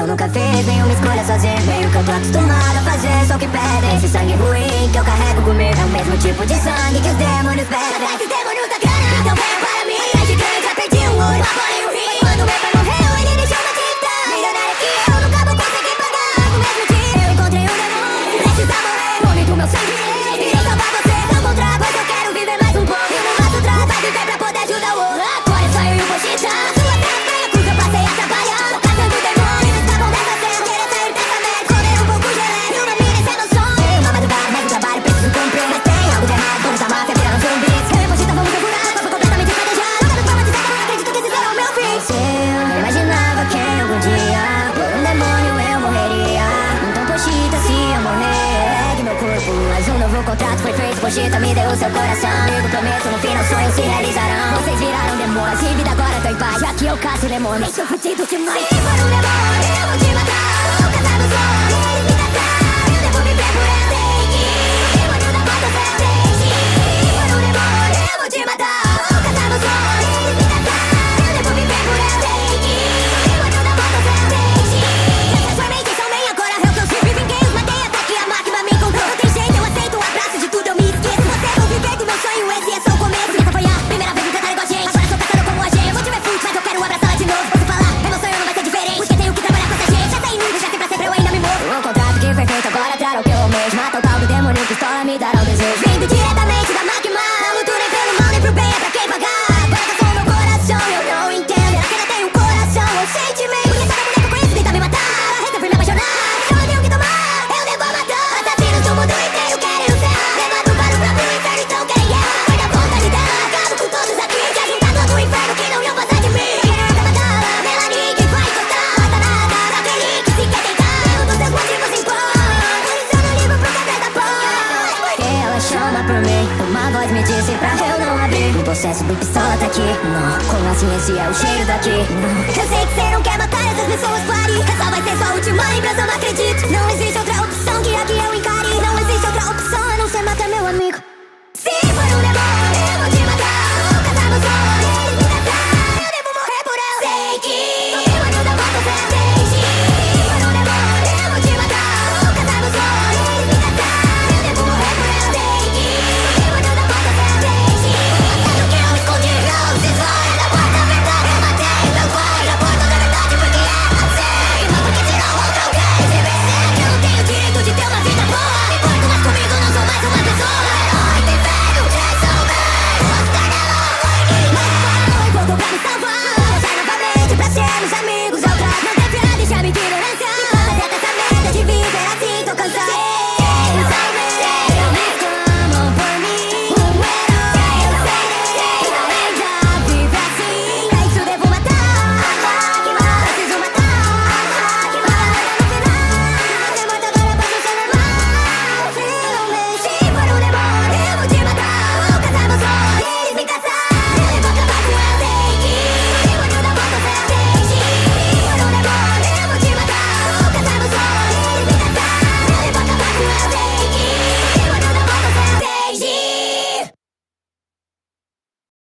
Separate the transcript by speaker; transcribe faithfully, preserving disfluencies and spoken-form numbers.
Speaker 1: nunca fez nenhuma escolha sozinho. Meio que eu tô acostumado a fazer só o que pedem. Esse sangue ruim que eu carrego comigo é o mesmo tipo de sangue que os demônios pedem. Esses demônios da grana, então venha para mim. É gigante, já perdi um olho, uma bola e um rim. Quando meu pai morreu, ele deixou uma dívida milionária que eu nunca vou conseguir pagar. No mesmo dia eu encontrei um demônio, prestes a morrer. Nome do meu sangue, irei salvar você. Não contra, pois eu quero viver mais um pouco. Eu não faço trás, vai viver pra poder ajudar o outro. Agora é só eu e o Bochita. Sua terra foi a cruz, eu passei a trabalhar. No caso do demônio, escapam dessa cena. Querer sair dessa merda, comer um pouco de leve. Uma mina, esse é meu sonho. Tem uma madrugada, mas o trabalho preciso cumprir. Mas tem algo de errado, vamos da máfia virando zumbis. Eu e o Bochita vamos procurar, corpo completamente esquadejado. Nada nos forma dizer que eu não acredito que esse será o meu fim. Eu imaginava que algum dia por um demônio eu morreria. Então Bochita, se eu morrer, pegue meu corpo. Mas um novo contrato foi feito, Bochita me deu o seu coração. Eu prometo, no final sonhos se realizarão. Vocês viraram demônios, e vida agora tô em paz. Já que eu caço demônios, eu sou fudido demais. Se for um demônio, eu vou te matar. Vou caçar nos olhos, eles me caçar. Eu devo viver por ela, tem que demônio da porta, você atende. Se for um demônio, eu vou te matar. Vou caçar nos olhos, eles me caçar. Eu devo viver por ela, tem que demônio da porta, você atende. Eu transformei quem são bem, agora é o que eu sou. Vinguei os matei até que a máquina me encontrou. Não tem jeito, eu aceito o abraço de tudo, eu me esqueço. Você vou viver do meu sonho, esse é só o começo. Essa foi a primeira vez que tentaram igual a gente. Agora sou caçador como a gente. Eu vou te ver fute, mas eu quero abraçar ela de novo. Posso falar, é meu sonho, não vai ser diferente. Porque tenho que trabalhar com essa gente. Já tá inimigo, já sei pra sempre, eu ainda me movo. O contrato que foi feito agora trará o que eu almejo. Mata o tal do demônio, pistola me dará o desejo. Vindo diretamente da máquina. Não luto nem pelo mal, nem pro bem, é pra quem pagar. Agora tá com meu coração, eu não entendo. Será que ainda tem um coração ou sentimento? Porque toda mulher que eu conheço tenta me matar. Resolvi me apaixonar, só eu tenho que tomar. Eu devo matar. Assassinos do mundo inteiro querem o céu. Levado para o próprio inferno, então querem guerra. Foi da vontade dela, acabo com todos aqui. Já juntar todo o inferno que não iam passar de mim. Quero matá-la, nela ninguém vai encostar. Mata nada, daquele que se quer tentar. Eu dos seus motivos impõe. Por isso eu não ligo pro café da paz. Porque ela chama por mim. Uma voz me disse pra eu não abrir. O processo do pistola tá aqui. Não, como assim esse é o cheiro daqui? Não. Eu sei que você não quer matar essas pessoas, pare. Essa vai ser sua última lembrança, eu não acredito. Não existe outra opção que aqui eu encare. Não existe outra opção.